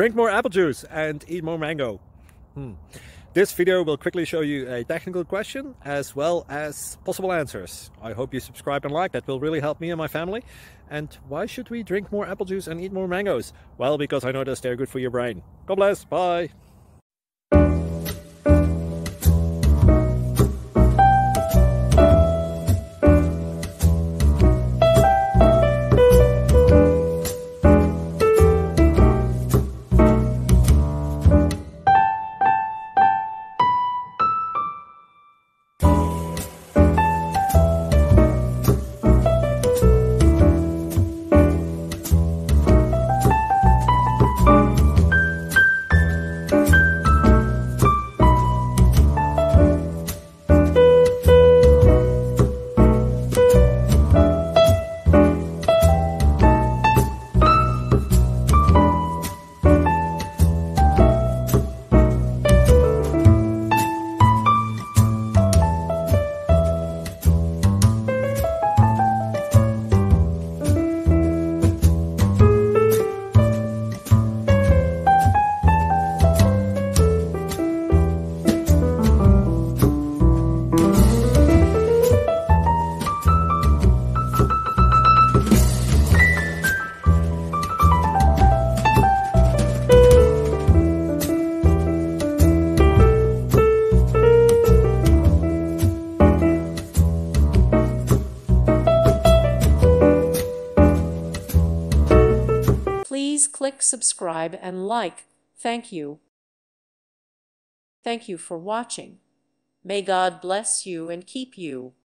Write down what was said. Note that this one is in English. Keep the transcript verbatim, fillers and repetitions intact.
Drink more apple juice and eat more mango. Hmm. This video will quickly show you a technical question as well as possible answers. I hope you subscribe and like, that will really help me and my family. And why should we drink more apple juice and eat more mangoes? Well, because I noticed they're good for your brain. God bless, bye! Please click subscribe and like. Thank you. Thank you for watching. May God bless you and keep you.